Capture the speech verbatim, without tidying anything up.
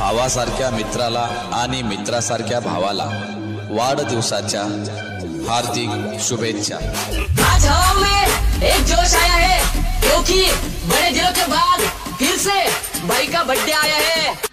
भावासारख्या मित्राला आणि मित्रासारख्या भावाला वाढदिवसाच्या हार्दिक शुभेच्छा। आज हवा में एक जोश आया है क्योंकि बड़े दिनों के बाद फिर से भाई का बर्थडे आया है।